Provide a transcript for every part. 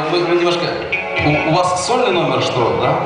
мы немножко... У вас сольный номер, что, да?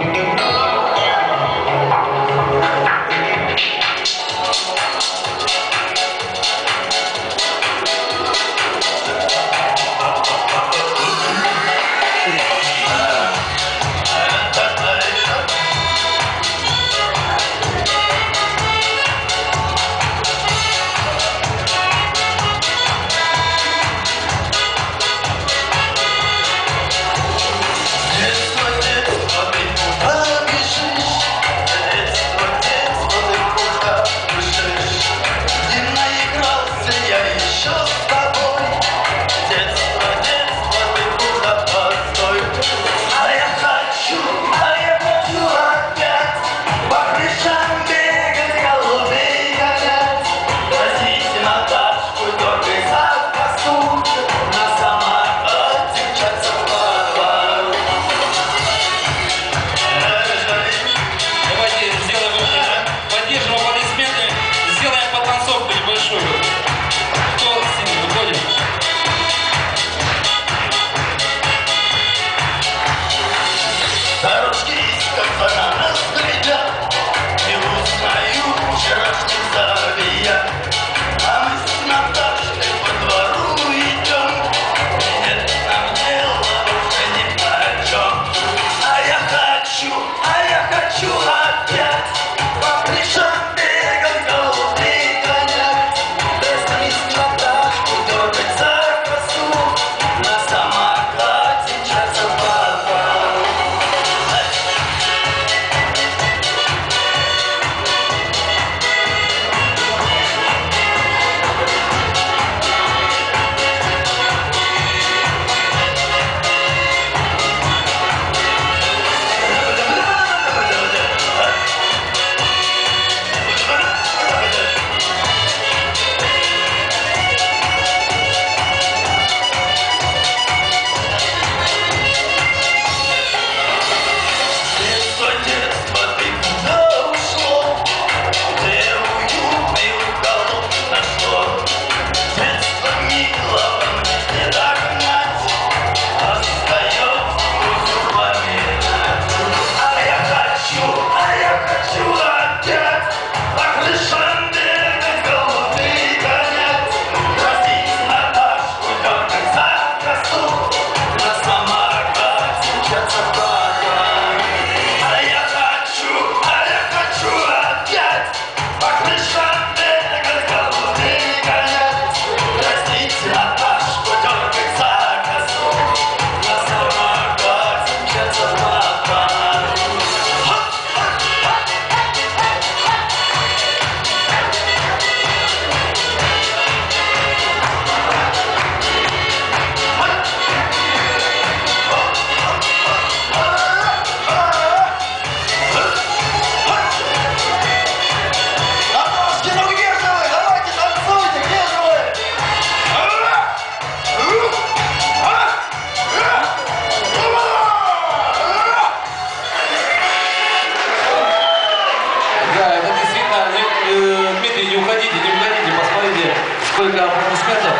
Сколько аплодисментов.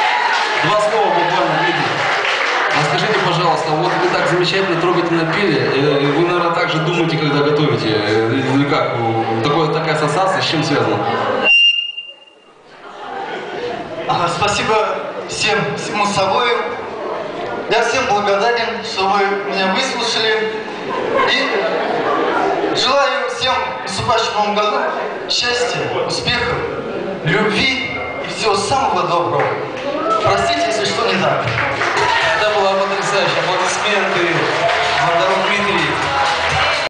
Два слова буквально, Дмитрий. Расскажите, пожалуйста, вот вы так замечательно, трогательно пели, вы, наверное, так же думаете, когда готовите, или как? Такая ассоциация, с чем связана? Спасибо всему собою. Я всем благодарен, что вы меня выслушали. И желаю всем в наступающем новом году счастья, успехов, любви и всего самого доброго. Простите, если что не так. Это было потрясающе. Аплодисменты. Дмитрий.